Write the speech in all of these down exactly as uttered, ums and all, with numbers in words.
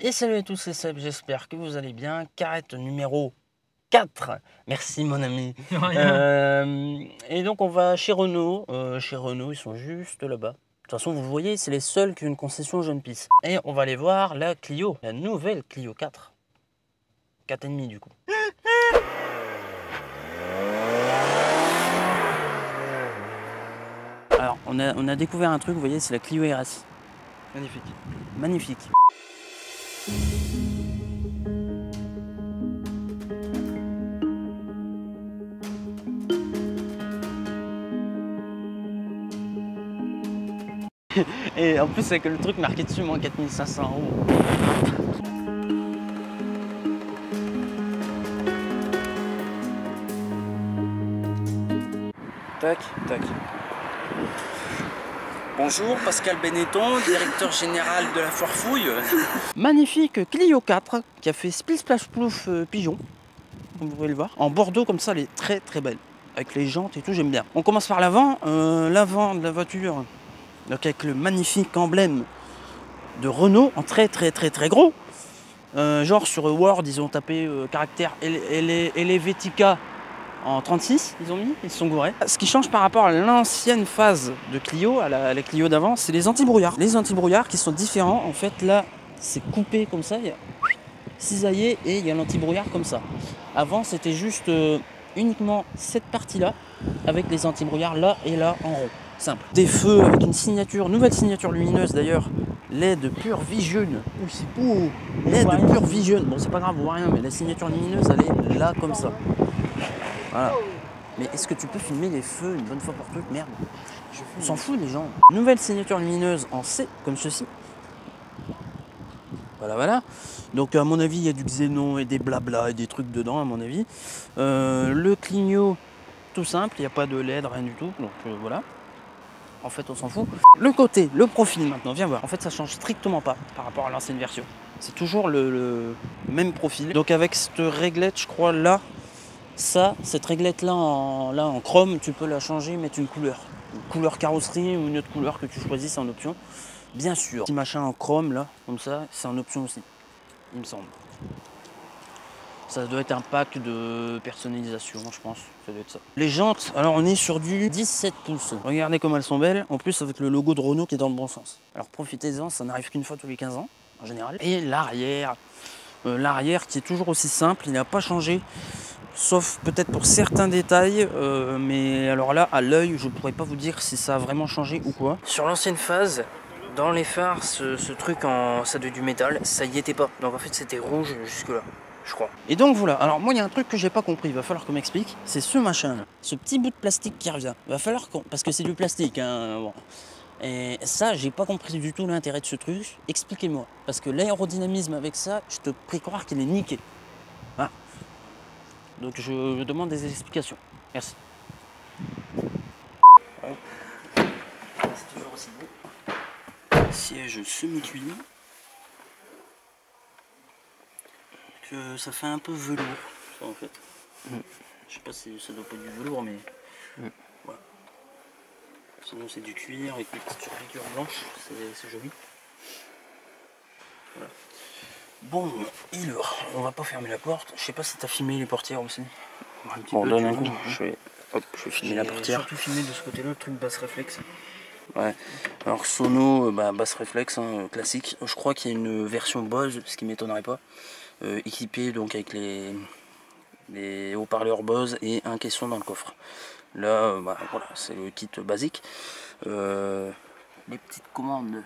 Et salut à tous, c'est Seb, j'espère que vous allez bien. Carrette numéro quatre. Merci mon ami. Euh, et donc on va chez Renault. Euh, chez Renault, ils sont juste là-bas. De toute façon, vous voyez, c'est les seuls qui ont une concession Jeune Pisse. Et on va aller voir la Clio, la nouvelle Clio quatre. quatre virgule cinq du coup. Alors, on a, on a découvert un truc, vous voyez, c'est la Clio R S. Magnifique. Magnifique. Et en plus avec le truc marqué dessus, moins quatre mille cinq cents euros. Tac, tac. Bonjour, Pascal Benetton, directeur général de la Foire Fouille. Magnifique Clio quatre qui a fait Split Splash Plouf euh, Pigeon, comme vous pouvez le voir. En bordeaux comme ça, elle est très très belle. Avec les jantes et tout, j'aime bien. On commence par l'avant. Euh, l'avant de la voiture, donc avec le magnifique emblème de Renault en très très très très gros. Euh, genre sur Word, ils ont tapé euh, caractère Helvetica en trente-six, ils ont mis, ils se sont gourés. Ce qui change par rapport à l'ancienne phase de Clio, à la, à la Clio d'avant, c'est les anti-brouillards. Les anti-brouillards qui sont différents, en fait là, c'est coupé comme ça, il y a cisaillé et il y a l'anti-brouillard comme ça. Avant, c'était juste euh, uniquement cette partie-là, avec les anti-brouillards là et là en rond. Simple. Des feux avec une signature, nouvelle signature lumineuse d'ailleurs, L E D Pure Vision. Ouh, c'est beau. L E D Pure Vision. Bon, c'est pas grave, on voit rien, mais la signature lumineuse, elle est là comme ça. Voilà. Mais est-ce que tu peux filmer les feux une bonne fois pour toutes? Merde. On s'en fout les gens. Nouvelle signature lumineuse en C, comme ceci. Voilà, voilà. Donc à mon avis, il y a du xénon et des blabla et des trucs dedans, à mon avis. Euh, le clignot, tout simple, il n'y a pas de L E D, rien du tout. Donc euh, voilà. En fait, on s'en fout. Le côté, le profil maintenant, viens voir. En fait, ça change strictement pas par rapport à l'ancienne version. C'est toujours le, le même profil. Donc avec cette réglette, je crois, là, ça, cette réglette là en, là en chrome, tu peux la changer, mettre une couleur. Une couleur carrosserie ou une autre couleur que tu choisis, c'est en option. Bien sûr. Petit machin en chrome là, comme ça, c'est en option aussi, il me semble. Ça doit être un pack de personnalisation, je pense. Ça doit être ça. Les jantes, alors on est sur du dix-sept pouces. Regardez comme elles sont belles. En plus avec le logo de Renault qui est dans le bon sens. Alors profitez-en, ça n'arrive qu'une fois tous les quinze ans en général. Et l'arrière, euh, l'arrière qui est toujours aussi simple, il n'a pas changé. Sauf peut-être pour certains détails, euh, mais alors là, à l'œil, je pourrais pas vous dire si ça a vraiment changé ou quoi. Sur l'ancienne phase, dans les phares, ce, ce truc en ça de du métal, ça y était pas. Donc en fait, c'était rouge jusque là, je crois. Et donc voilà. Alors moi, il y a un truc que j'ai pas compris. Il va falloir qu'on m'explique. C'est ce machin, là, ce petit bout de plastique qui revient. Il va falloir qu'on, parce que c'est du plastique, hein. Bon. Et ça, j'ai pas compris du tout l'intérêt de ce truc. Expliquez-moi, parce que l'aérodynamisme avec ça, je te prie croire qu'il est niqué. Ah. Donc je, je demande des explications. Merci. Ouais. C'est toujours aussi beau. Siège semi-cuir. Que ça fait un peu velours, ça en fait. Mm. Je sais pas si ça doit pas être du velours, mais mm. Voilà. Sinon c'est du cuir avec des petites surpiqûres blanches, c'est joli. Voilà. Bon, alors, on va pas fermer la porte. Je sais pas si t'as filmé les portières aussi. Un petit bon, peu, donne un coup. Je vais, hop, je vais filmer la portière. Surtout filmer de ce côté-là, le truc basse réflexe. Ouais. Alors sono, bah, basse réflexe, hein, classique. Je crois qu'il y a une version Bose, ce qui m'étonnerait pas, euh, équipée donc avec les, les haut-parleurs Bose et un caisson dans le coffre. Là, euh, bah, voilà, c'est le kit basique. Euh, les petites commandes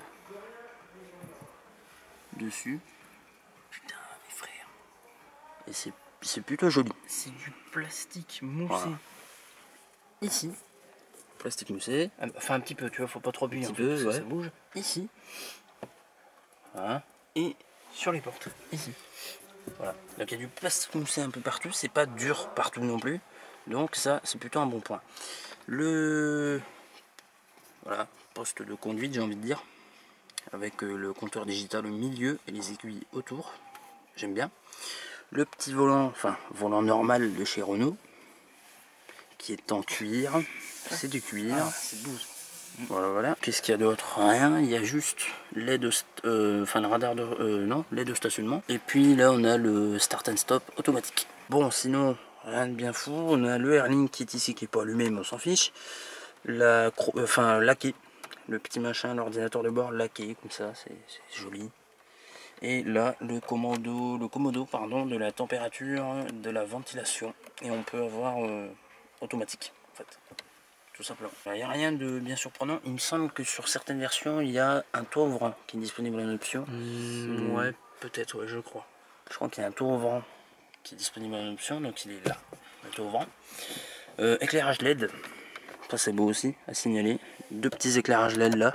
dessus. Putain, mes frères. Et c'est c'est plutôt joli. C'est du plastique moussé. Voilà. Ici. Plastique moussé. Enfin un petit peu, tu vois, faut pas trop appuyer. Un petit peu, ouais. Ça bouge. Ici. Voilà. Et sur les portes. Ici. Voilà. Donc il y a du plastique moussé un peu partout. C'est pas dur partout non plus. Donc ça, c'est plutôt un bon point. Le... Voilà, poste de conduite, j'ai envie de dire. Avec le compteur digital au milieu et les aiguilles autour. J'aime bien. Le petit volant, enfin volant normal de chez Renault, qui est en cuir. C'est du cuir. Ah, c'est beau. Voilà, voilà. Qu'est-ce qu'il y a d'autre? Rien, il y a juste l'aide de, euh, enfin le radar de, euh, non, l'aide de stationnement. Et puis là, on a le start and stop automatique. Bon, sinon, rien de bien fou. On a le Airlink qui est ici, qui est pas allumé, mais on s'en fiche. La, enfin, laqué, le petit machin, l'ordinateur de bord laqué, comme ça, c'est joli. Et là, le commodo, le commodo, pardon, de la température, de la ventilation. Et on peut avoir euh, automatique, en fait. Tout simplement. Il n'y a rien de bien surprenant. Il me semble que sur certaines versions, il y a un toit ouvrant qui est disponible en option. Mmh, ouais, peut-être, ouais, je crois. Je crois qu'il y a un toit ouvrant qui est disponible en option, donc il est là, le toit ouvrant. Euh, éclairage L E D, ça c'est beau aussi à signaler. Deux petits éclairages L E D là,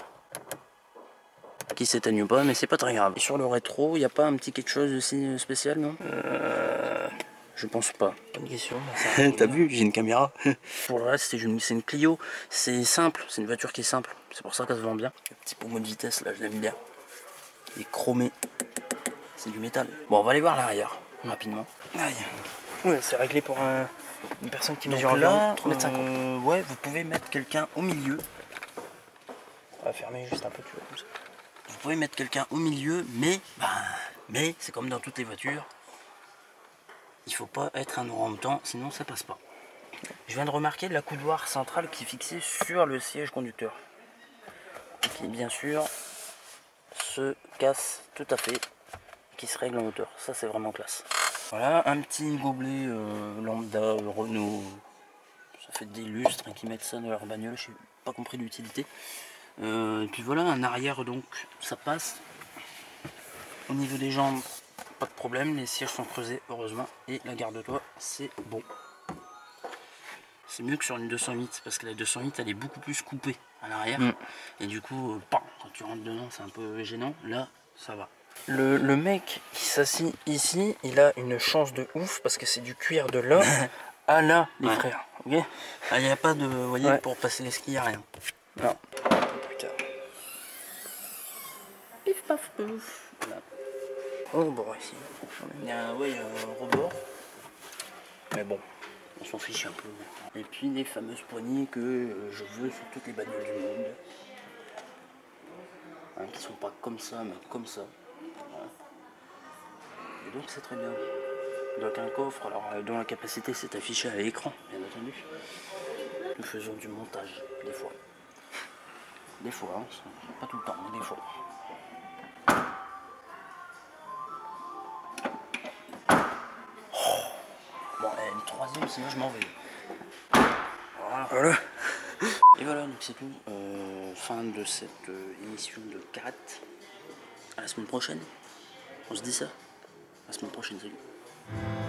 qui s'éteignent pas, mais c'est pas très grave. Et sur le rétro, il n'y a pas un petit quelque chose aussi spécial, non? euh... Je pense pas. Bonne question. T'as vu, j'ai une caméra. Pour le reste, c'est une, une Clio. C'est simple, c'est une voiture qui est simple. C'est pour ça qu'elle se vend bien. Le petit pommeau de vitesse, là, je l'aime bien. Il est chromé. C'est du métal. Bon, on va aller voir l'arrière, rapidement. Aïe. Ouais, c'est réglé pour un, une personne qui mesure là, trois mètres cinquante. Euh, ouais, vous pouvez mettre quelqu'un au milieu. On va fermer juste un peu, tu vois, comme ça. Vous pouvez mettre quelqu'un au milieu, mais, bah, mais c'est comme dans toutes les voitures. Il faut pas être un orang-outan, sinon ça passe pas. Je viens de remarquer la coudoir centrale qui est fixée sur le siège conducteur. Qui bien sûr se casse tout à fait, qui se règle en hauteur. Ça c'est vraiment classe. Voilà, un petit gobelet euh, lambda euh, Renault. Ça fait des lustres hein, qui mettent ça dans leur bagnole, je n'ai pas compris l'utilité. Euh, et puis voilà, un arrière donc ça passe. Au niveau des jambes, pas de problème, les sièges sont creusés heureusement. Et la garde-toit, c'est bon. C'est mieux que sur une deux cent huit parce que la deux cent huit elle est beaucoup plus coupée à l'arrière. Mm. Et du coup, euh, bam, quand tu rentres dedans, c'est un peu gênant. Là, ça va. Le, le mec qui s'assit ici, il a une chance de ouf parce que c'est du cuir de là à là, les ouais. frères. Ok. Ah, il n'y a pas de, vous voyez, ouais. Pour passer les skis, il n'y a rien. Non. Putain. Pif paf pouf. Voilà. Oh bon ici. Il y a un, ouais, un rebord. Mais bon. On s'en fiche un peu. Et puis les fameuses poignées que je veux sur toutes les bagnoles du monde. Hein, qui sont pas comme ça, mais comme ça. Voilà. Et donc c'est très bien. Donc un coffre, alors dont la capacité s'est affichée à l'écran, bien entendu. Nous faisons du montage, des fois. Des fois, hein, pas tout le temps, mais des fois. Bon, et une troisième, sinon je m'en vais. Voilà. Voilà. Et voilà, donc c'est tout. Euh, fin de cette euh, émission de Karat. À la semaine prochaine. On se dit ça. À la semaine prochaine, salut.